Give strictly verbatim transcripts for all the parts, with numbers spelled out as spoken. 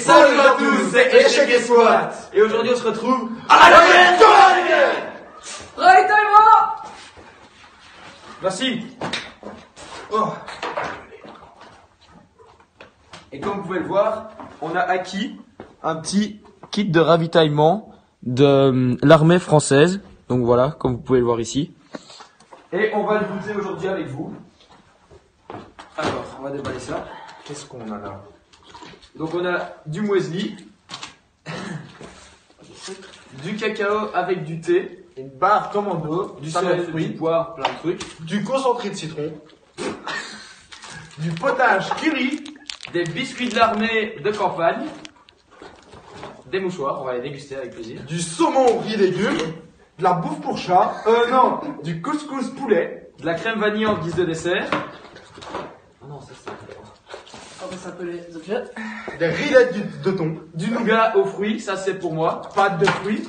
salut à tous, c'est Échec et Squat. Et aujourd'hui on se retrouve à la moyenne de la Ravitaillement. Merci. Oh. Et comme vous pouvez le voir, on a acquis un petit kit de ravitaillement de l'armée française. Donc voilà, comme vous pouvez le voir ici. Et on va le goûter aujourd'hui avec vous. Alors, on va déballer ça. Qu'est-ce qu'on a là? Donc on a du muesli, du cacao avec du thé, Une barre commando, du salade sel, de fruits, du poivre, plein de trucs, du concentré de citron, du potage curry, des biscuits de l'armée de campagne, des mouchoirs, on va les déguster avec plaisir. du saumon riz légumes, de la bouffe pour chat, euh non, du couscous poulet, De la crème vanille en guise de dessert. Oh non, ça c'est... On va s'appeler les objets. des rillettes du- de thon, Du nougat aux fruits, ça c'est pour moi. pâte de fruits,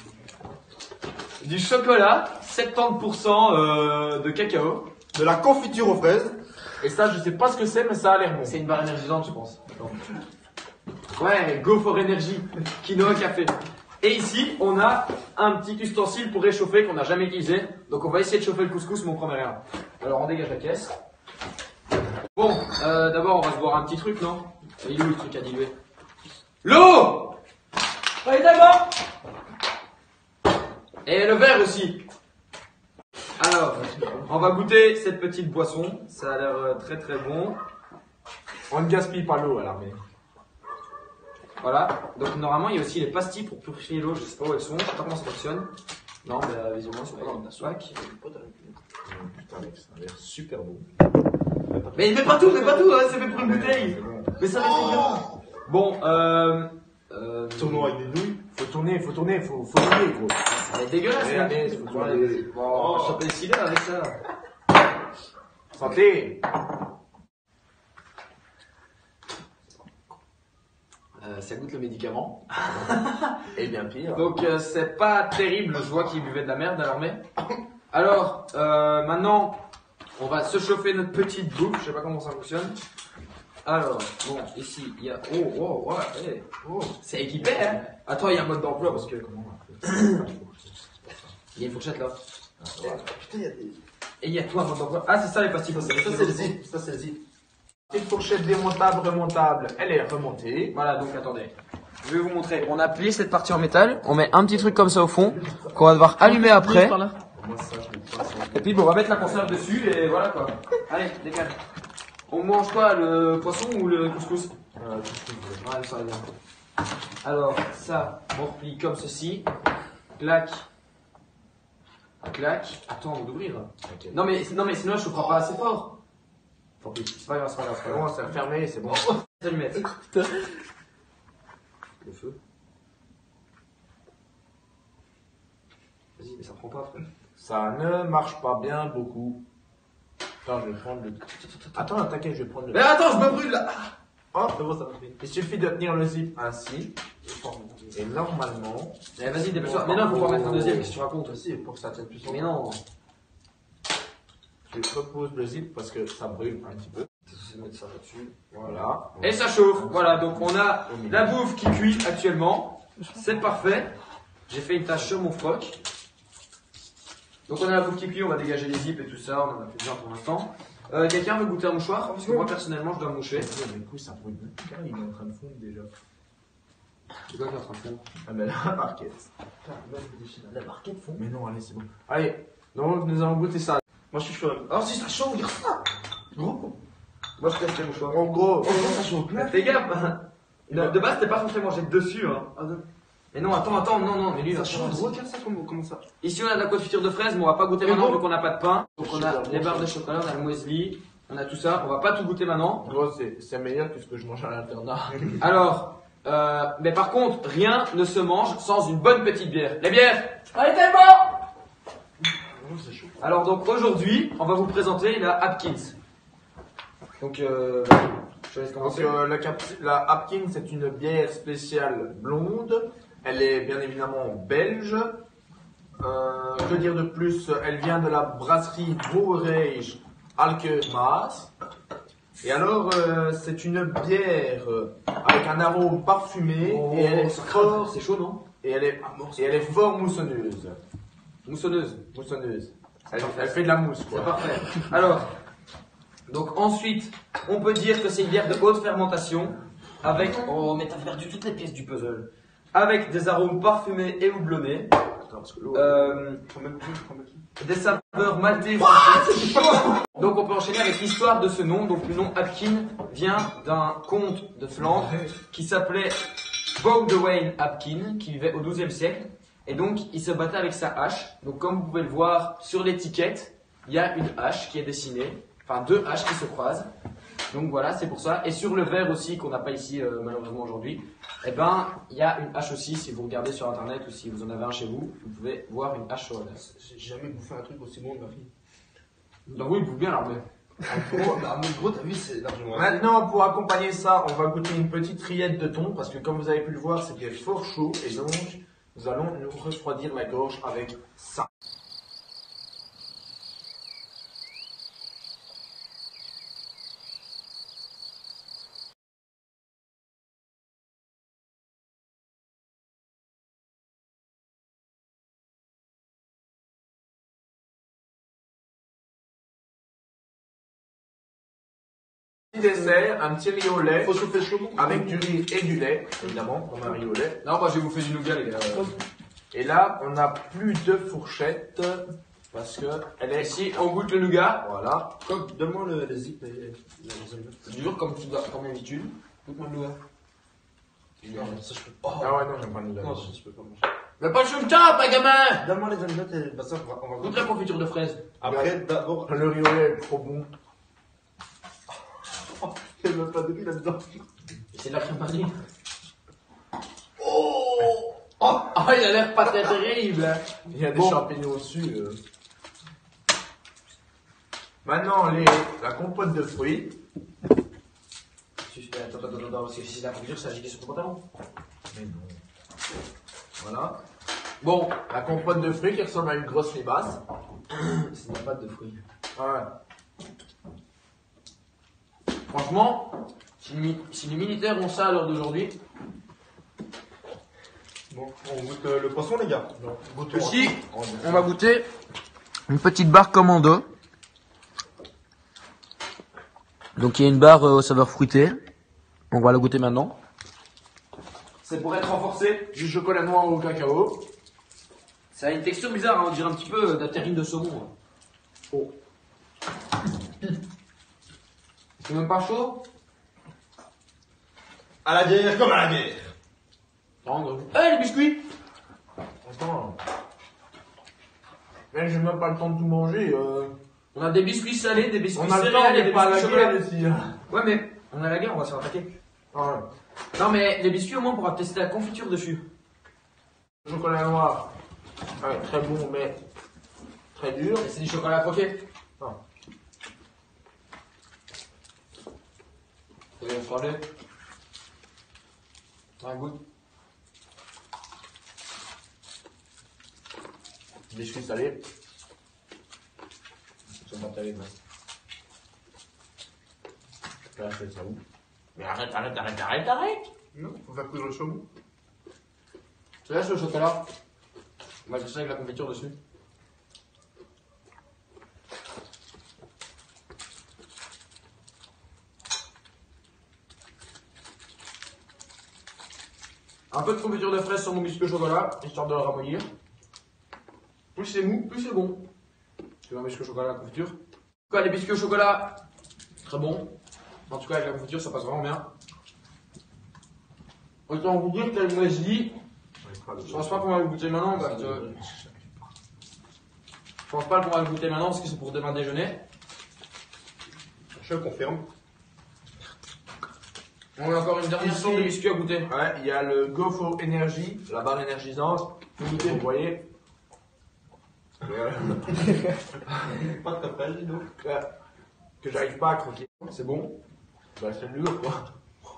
Du chocolat, soixante-dix pour cent euh, de cacao. de la confiture aux fraises, et ça je sais pas ce que c'est mais ça a l'air bon. C'est une barre énergisante je pense. Attends. Ouais, Go for Energy, quinoa café. Et ici, on a un petit ustensile pour réchauffer qu'on n'a jamais utilisé. Donc on va essayer de chauffer le couscous, mais on promet rien. Alors on dégage la caisse. Bon, euh, d'abord on va se boire un petit truc, non? Il est où le truc à diluer? L'eau! Ravitaillement. Et le verre aussi. Alors, on va goûter cette petite boisson. Ça a l'air euh, très très bon. On ne gaspille pas l'eau à l'armée. Voilà. Donc normalement il y a aussi les pastilles pour purifier l'eau. Je sais pas où elles sont. Je sais pas comment ça fonctionne. Non, mais euh, visiblement elles sont pas dans le swag. Putain mec, ça a l'air super bon. Mais mets pas tout, mets pas tout, hein, c'est fait pour une bouteille. C'est bon. Mais ça va être bien. Bon, euh... euh Tournons avec des nouilles. Faut tourner, faut tourner, faut, faut tourner gros. ça va être dégueulasse. Allez, hein. allez, faut Bon, tourner. allez, bon, on va choper le cider avec ça. Santé. Euh, ça goûte le médicament. Et bien pire. Donc euh, c'est pas terrible, je vois qu'ils buvaient de la merde à l'armée. Alors, euh, maintenant, on va se chauffer notre petite bouffe, je sais pas comment ça fonctionne. Alors, bon, ici, il y a... Oh, oh, ouais, hey, oh, c'est équipé, hein. Attends, il y a un mode d'emploi, parce que... Comment on fait Il y a une fourchette, là. Putain, il y a des... Et il y a tout un mode d'emploi. Ah, c'est ça, les pastilles. Ça c'est le zip, ça c'est le zip. Petite fourchette démontable, remontable, elle est remontée. Voilà, donc attendez. Je vais vous montrer. On a plié cette partie en métal, on met un petit truc comme ça au fond, qu'on va devoir allumer après. Moi ça je ne pas ça. Et puis bon, on va mettre la conserve dessus et voilà quoi. Allez, décale. On mange quoi, le poisson ou le couscous? Euh, qu'est-ce que vous voulez? Ouais, ça va bien. Alors, ça, on replie comme ceci. Clac. Clac. Attends, on va l'ouvrir. Ok. Non mais, non mais sinon je ne prends pas assez fort. Tant pis, c'est pas grave, c'est pas grave, c'est C'est pas grave. bon, c'est fermé, c'est bon. Je vais le mettre. Le feu. Vas-y, mais ça prend pas après. Ça ne marche pas bien beaucoup. Attends, je vais prendre le... Attends, t'inquiète, je vais prendre le... Mais attends, je me brûle là. Oh, c'est bon, ça marche bien. Il suffit de tenir le zip ainsi. Et normalement... Mais vas-y, dépêche-toi. Mais non, faut pas mettre un deuxième, qu'est-ce que tu racontes? Aussi, pour que ça tienne plus Mais longtemps. non. Je repose le zip parce que ça brûle un petit peu. C'est de mettre ça là-dessus. Voilà. Et ça chauffe. Voilà, donc on a la bouffe qui cuit actuellement. C'est parfait. J'ai fait une tache sur mon froc. Donc on a la bouffe qui cuit, on va dégager les zips et tout ça. On en a plusieurs pour l'instant. Euh, Quelqu'un veut goûter un mouchoir? Parce que moi personnellement je dois me moucher. Du coup, ça brûle. Putain, il est en train de fondre déjà. C'est quoi qui est en train de faire? Ah ben la barquette. La barquette fond. Mais non, allez, c'est bon. Allez, donc nous allons goûter ça. Moi je suis chaud. Oh si ça chauffe, regarde ça. Gros. Moi je teste les mouchoirs. En gros, ça chauffe. Fais gaffe. De, de base t'es pas censé manger dessus hein. Mais non, attends, attends, non, non, mais lui, il Ça va chauffe. chauffer. Regarde ça, comment, comment ça. Ici, on a de la confiture de fraises, mais on va pas goûter Mais maintenant bon. vu qu'on n'a pas de pain. Donc, on a Super les bon, barres ça. de chocolat, on a le muesli, on a tout ça. On va pas tout goûter maintenant. Gros, c'est c'est meilleur que ce que je mange à l'internat. Alors, euh, mais par contre, rien ne se mange sans une bonne petite bière. Les bières! Ravitaillement. Oh, c'est chaud. Alors, donc, aujourd'hui, on va vous présenter la Hopkins. Donc, euh, je laisse Donc, commencer. euh, la, cap- la Hopkins, c'est une bière spéciale blonde. Elle est bien évidemment belge. Euh, que dire de plus? Elle vient de la brasserie Brouwerij Alkemaas. Et alors, euh, c'est une bière euh, avec un arôme parfumé Oh, et elle est ça fort, craint, c'est chaud, non? et elle est, et elle est fort moussonneuse. Moussonneuse. Moussonneuse. Elle, elle fait de la mousse, C'est quoi. parfait. Alors, donc ensuite, on peut dire que c'est une bière de haute fermentation avec. Oh, mais t'as perdu toutes les pièces du puzzle. Avec des arômes parfumés et houblonnés. Attends, parce que l'eau. Euh, Prends même plus, prends même plus. des saveurs maltées. Donc on peut enchaîner avec l'histoire de ce nom. Donc le nom Apkin vient d'un comte de Flandre qui s'appelait Boudewijn Apkin, qui vivait au douzième siècle. Et donc il se battait avec sa hache. Donc comme vous pouvez le voir sur l'étiquette, il y a une hache qui est dessinée. Enfin deux haches qui se croisent. Donc voilà, c'est pour ça. Et sur le verre aussi, qu'on n'a pas ici euh, malheureusement aujourd'hui, eh ben, il y a une hache aussi. Si vous regardez sur internet ou si vous en avez un chez vous, vous pouvez voir une hache sur le verre. J'ai jamais bouffé un truc aussi bon de ma vie. Donc oui, il vous bien l'armée. Gros, bah, mais gros, t'as vu, c'est largement. Maintenant, pour accompagner ça, on va goûter une petite rillette de thon, parce que comme vous avez pu le voir, c'était fort chaud, et donc, nous allons nous refroidir la gorge avec ça. Petit dessert, un petit riz au lait, Faut chauffer chaud. avec du riz et du lait, évidemment, comme un riz au lait. Non, bah je vais vous faire du nougat, les gars. Et là, on n'a plus de fourchette, parce que elle est Ici, on goûte le nougat. voilà. Comme, donne-moi le, le zip et les allumettes. Dur comme tu dois, comme d'habitude. Goûte-moi le nougat. Non, ça je peux pas. Ah ouais, non, j'aime pas le Non, nougat. ça je peux pas manger. Mais pas le temps, pas gamin! Donne-moi les allumettes et bah ça, on va, on va Goûte la confiture de fraise. Après, d'abord, Le riz au lait est trop bon. il n'y a même pas de riz là-dedans. C'est de la crème panée. Oh! Oh, il a l'air pas très terrible. Il y a des Bon. champignons au-dessus. euh. Maintenant, les, la compote de fruits. Attends, attends, attends, attends, parce que si c'est la confiture, ça agite sur ton pantalon. Mais non. Voilà. Bon, La compote de fruits qui ressemble à une grosse limace. c'est de la pâte de fruits. Ouais. Franchement, si, les mi- si les militaires ont ça à l'heure d'aujourd'hui, Bon, on goûte euh, le poisson, les gars. Non, goûtons. ici, On dit- on va goûter une petite barre commando. Donc il y a une barre euh, aux saveurs fruitées. On va la goûter maintenant. C'est pour être renforcé. Du chocolat noir au cacao. Ça a une texture bizarre, hein, on dirait un petit peu de la terrine de saumon. hein. Oh. C'est même pas chaud. À la bière comme à la bière. Eh, les biscuits! Attends. Là, j'ai même pas le temps de tout manger. euh. On a des biscuits salés, des biscuits On a le temps, on céréales et n'est des pas à la biscuits chocolat. guerre ici. hein. Ouais, mais on a la guerre, on va se faire attaquer. Ah ouais. Non, mais les biscuits, au moins, on pourra tester la confiture dessus. Le chocolat noir. Ouais, très bon, mais très dur. Et c'est du chocolat croqué. Ah. Et on fera le. Un goût. Biscuits salés. Ils sont pas terribles. hein. Là, je fais ça où? Mais arrête, arrête, arrête, arrête, arrête! Non, faut faire cuire le saumon. Tu laisses le chocolat. On va tester avec la confiture dessus. Un peu de confiture de fraise sur mon biscuit au chocolat, histoire de le ramollir. Plus c'est mou, plus c'est bon. Tu veux un biscuit au chocolat, la confiture. En tout cas, les biscuits au chocolat, très bon. En tout cas, avec la confiture, ça passe vraiment bien. Autant vous dire qu'elle me dit, je pense pas qu'on va le goûter maintenant parce que. Je pense pas qu'on va le goûter maintenant parce que c'est pour demain déjeuner. Je confirme. On a encore une dernière Ici. sorte de biscuit à goûter. Ouais, il y a le GoFo Energy, la barre énergisante. Vous voyez? Voilà. Pas de tapage, dis donc. Ouais. Que j'arrive pas à croquer. C'est bon. Bah, c'est dur, quoi.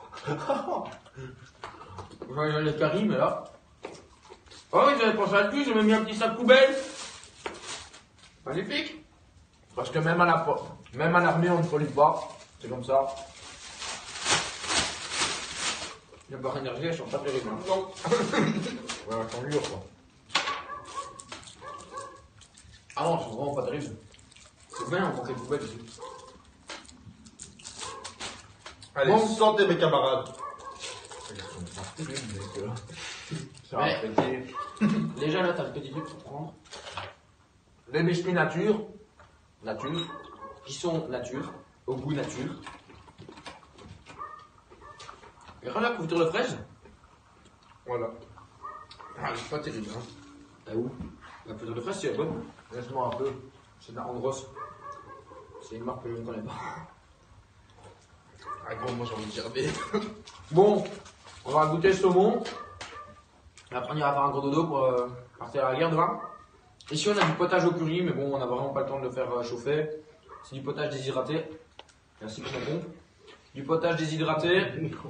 J'ai les caries, mais là. Oh oui, j'avais pensé à tout, j'ai même mis un petit sac poubelle. Magnifique. Parce que même à la po- même à l'armée, on ne pollue pas. C'est comme ça. Les barres énergie, elles sont pas terribles. Hein. Non. Ouais, elles sont dures quoi. Ah non, elles sont vraiment pas terribles. C'est bien, on fait des poubelles dessus. Allez, Bon. santé mes camarades. Elles sont pas terribles, mais que... Ça Ouais. va péter. Déjà là, t'as le petit truc pour prendre. Les biscuits nature. Nature. Qui sont nature, au goût nature. Et regarde la couverture de fraise. Voilà. Ah, c'est pas terrible, hein. T'as où? La couverture de fraise, c'est la bonne. Laisse-moi un peu. C'est de la Andros. C'est une marque que je ne connais pas. Ah gros, moi j'ai envie de gerber. Bon, on va goûter le saumon. Et après, on ira faire un gros dodo pour euh, partir à la guerre demain. Ici, on a du potage au curry, mais bon, on n'a vraiment pas le temps de le faire euh, chauffer. C'est du potage déshydraté. Merci pour ton bon. Du potage déshydraté.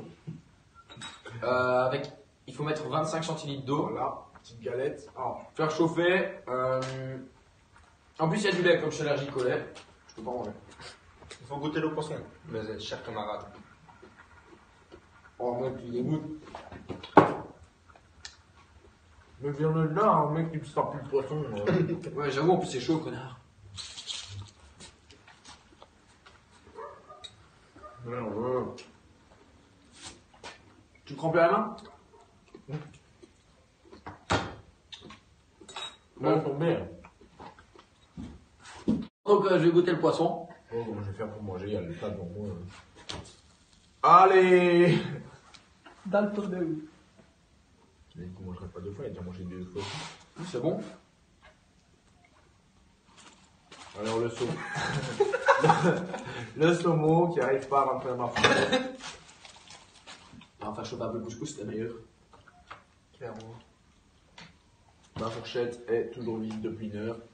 Euh, avec, il faut mettre vingt-cinq centilitres d'eau. Voilà, petite galette. Alors, Faire chauffer. Euh, en plus, il y a du lait, comme je suis allergique au lait. Je peux pas manger. Il faut goûter le poisson, mes chers camarades. Oh, moi, tu dégoûtes. mais viens de là, un mec qui ne sera plus de poisson. euh. Ouais, j'avoue, en plus, c'est chaud, connard. Ouais, ouais. Tu te crampes la main? Bon, elles sont bien. Donc, euh, je vais goûter le poisson. Oh, comment je vais faire pour manger? Il y a le plat devant moi. euh. Allez! Dans le tour de où? Mais du coup, je ne mangerai pas deux fois, il a déjà mangé deux fois. C'est bon. Alors, le saumon. le saumon qui arrive pas à rentrer dans ma fourchette. Enfin, chauffer un peu le couscous, c'est la meilleure. Clairement. Ma fourchette est toujours vide depuis une heure.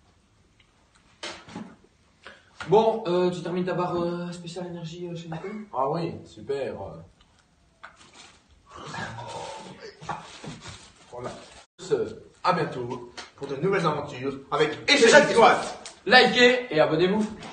Bon, euh, tu termines ta barre euh, spéciale énergie euh, chez Nicole? Ah oui, super. Voilà. Ce, à bientôt pour de nouvelles aventures avec Échec Squad. Likez et abonnez-vous.